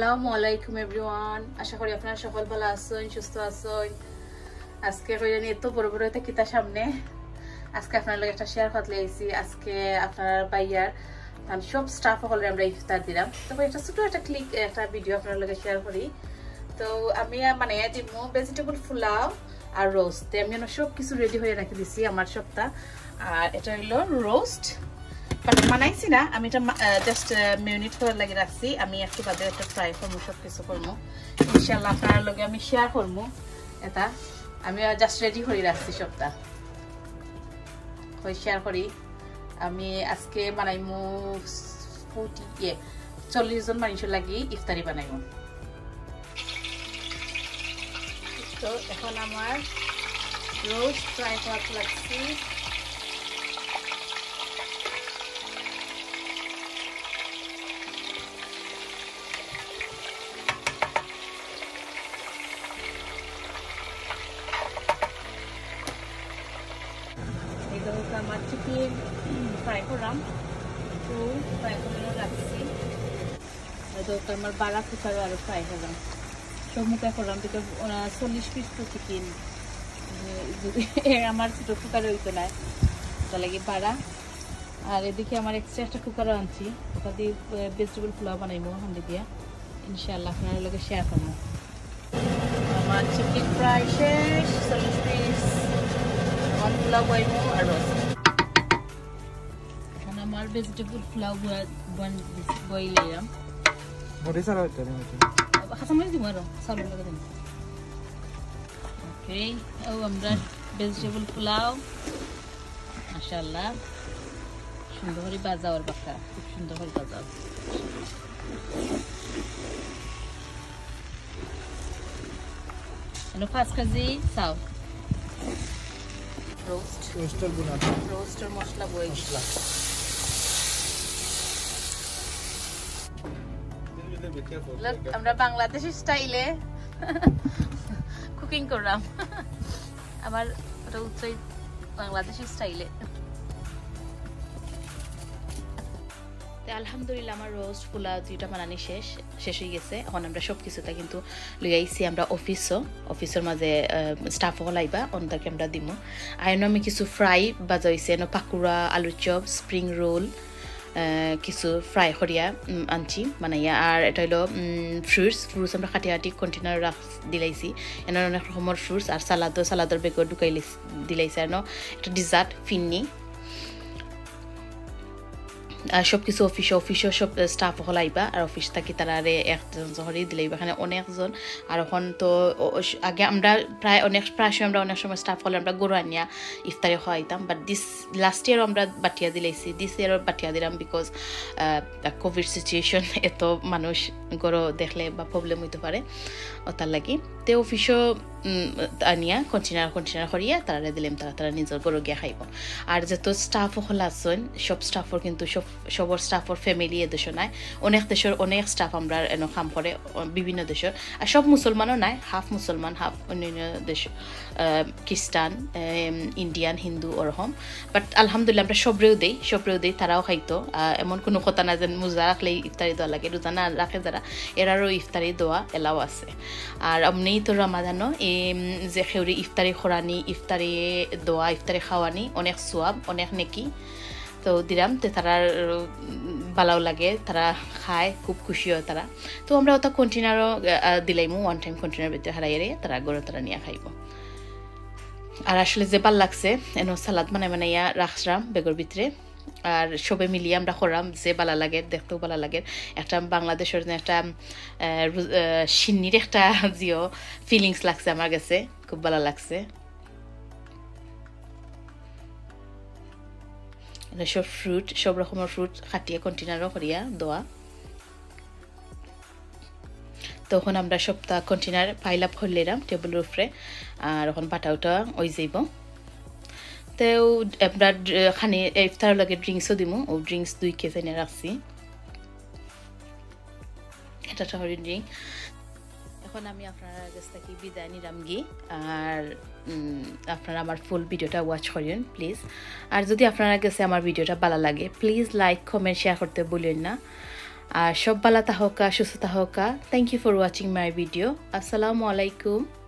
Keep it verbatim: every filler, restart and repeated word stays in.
আসসালামু আলাইকুম এভরিওয়ান আশা করি আপনারা সকল ভালো আছেন সুস্থ আছেন আজকে কইরানি এত বড় বড় একটা কিতা সামনে আজকে আপনাদের লগে একটা শেয়ার করতে আইছি আজকে আপনারা বাইয়ার তান সব স্টাফ হলে আমরা ইফতার দিলাম তবে একটা ছোট একটা ক্লিক একটা ভিডিও আপনাদের লগে শেয়ার করি তো আমি মানে দিমু ভেজিটেবল পোলাও আর রোস্ট আমি সব কিছু রেডি হয়ে রাখি দিছি আমার সবটা আর এটা হলো রোস্ট বানাইছি না আমি এটা জাস্ট মিনিট করে লাগিয়ে রাখছি আমি একটু বাদে একটা ফ্রাই করবো সব কিছু করবো ইনশাল্লাহ আপনার লগে আমি শেয়ার করবো এটা আমি জাস্ট রেডি করে রাখছি সবটা কই শেয়ার করি আমি আজকে বানাইমু ফোর্টি এ চল্লিশ জন মানুষের লাগি ইফতারি বানাইমু তো এখন আমার রোস্ট ফ্রাই করতে লাগছি আমার চিকেন ফ্রাই করলাম তো ফ্রাই করে রাখছি তো আমার বাড়া কুকারও আরো ফ্রাই করলাম সব মুখে করলাম তো চল্লিশ পিস তো চিকেন আমার ছোট কুকারে হইতো না ওটা লাগে বাড়া আর এদিকে আমার এক্সট্রা একটা কুকারও আনছি ওটা দিয়ে ভেজিটেবল পোলাও বানাইবো হান্ডি দিয়া ইনশাআল্লাহ আপনার লগে শেয়ার করবো আমার চিকেন ফ্রাই শেষ চল্লিশ পিস পোলাও বানাইবো আর রোস্ট আমার ভেজিটেবল পোলাও বইল এলাম মরে সারা হইতো না খাসামাই দিমু আর সালু লাগা দিমু ওকে ও আমরা ভেজিটেবল পোলাও মাশাআল্লাহ সুন্দর করে ভাজা আর বাকা খুব সুন্দর করে ভাজা এনো পাঁচ কেজি চাও রোস্ট রোস্টার গুনা রোস্টার মশলা বই মশলা আমরা বাংলাদেশি স্টাইলে কুকিং করলাম আমার ওটা উচ্চই বাংলাদেশি স্টাইলে আলহামদুলিল্লাহ আমার রোস্ট পোলাও দুইটা বানানি শেষ শেষ হয়ে গেছে এখন আমরা সব কিছুটা কিন্তু লই আইছি আমরা অফিসও অফিসের মাঝে স্টাফ হল আইবা অন্যটাকে আমরা দিব আইন আমি কিছু ফ্রাই বাজা হয়েছে এনে পাকুড়া আলুর চপ স্প্রিং রোল কিছু ফ্রাই করিয়া আনছি বানাইয়া আর এটা হলো ফ্রুটস ফ্রুটস আমরা কাটি কাটি কন্টেনার রাখ দিলাইছি এনে অনেক রকমের ফ্রুটস আর সালাদও সালাদর বেগর ঢুকাই দিলাইছে আর একটা ডিজার্ট ফিন্নি আর সব কিছু অফিস অফিসও সব স্টাফ হল আইবা আর অফিস থাকি তারা একজন হরে দিলাইবা এখানে অনেকজন আর এখন তো আগে আমরা প্রায় অনেক প্রায় সময় আমরা অনেক সময় স্টাফ হলে আমরা গরু আনিয়া ইফতারে খাওয়াইতাম বাট দিস লাস্ট ইয়ারও আমরা বাটিয়া দিলাইছি দিস ইয়ারও বাটিয়া দিলাম বিকজ কোভিড সিচুয়েশন এত মানুষ গরু দেখলে বা প্রবলেম হইতে পারে ও তার লাগি তে অফিসও আনিয়া কন্টেনার কন্টেনার করিয়া তারা দিলাম তারা তারা নিজের গরু গিয়া খাইব আর যত স্টাফ হল আছেন সব স্টাফর কিন্তু সব সবর স্টাফর ফ্যামিলি এ দেশ নাই অনেক দেশের অনেক স্টাফ আমরা এনে কাম করে বিভিন্ন দেশের আর সব মুসলমানও নাই হাফ মুসলমান হাফ অন্যান্য দেশ খ্রিস্টান ইন্ডিয়ান হিন্দু ওরকম বাট আলহামদুলিল্লাহ আমরা সবরেও দেই সবরেও দেই তারাও খাইতো এমন কোনো কথা না যে মোজা রাখলেই ইফতারি দেওয়া লাগে রোজা না রাখে যারা এরারও ইফতারি দেওয়া এলাও আছে আর এমনি তো রমাদানও এই যে খেউরি ইফতারি খোরানি ইফতারি দোয়া ইফতারি খাওয়ানি অনেক সোয়াব অনেক নেকি তো দিলাম তো তারা ভালো লাগে তারা খায় খুব খুশি হয় তারা তো আমরা ওটা কন্টেনারও দিলাইমু ওয়ান টাইম কন্টেনার ভিতরে হারাইয়ে তারা গরু তারা নিয়ে খাইব আর আসলে যে ভাল লাগছে এন সালাদ বানাই বানাইয়া রাখলাম বেগর ভিতরে আর সবে মিলিয়ে আমরা খরাম যে ভালো লাগে দেখতেও ভালো লাগে একটা বাংলাদেশের একটা সিন্নির একটা জিও ফিলিংস লাগছে আমার কাছে খুব ভালো লাগছে সব ফ্রুট সব রকমের ফ্রুট কাটিয়ে কন্টেনারও করিয়া দেওয়া তখন আমরা সবটা কন্টেনার পাইল আপ করলাম টেবিলের উপরে আর এখন বাটাওটা ওই যাইব তো আমরা খানি ইফতার লাগে ড্রিঙ্কসও দিব ও ড্রিঙ্কস দুই কেজি এনে রাখছি এটা শহরের ড্রিঙ্ক এখন আমি আপনারা কাছ থেকে বিদায় নিলাম গি আর আপনারা আমার ফুল ভিডিওটা ওয়াচ করেন প্লিজ আর যদি আপনারা কাছে আমার ভিডিওটা ভালো লাগে প্লিজ লাইক কমেন্ট শেয়ার করতে ভুলেন না আর সব ভালো থাকা সুস্থ থাকা thank you for watching my video আসসালামু আলাইকুম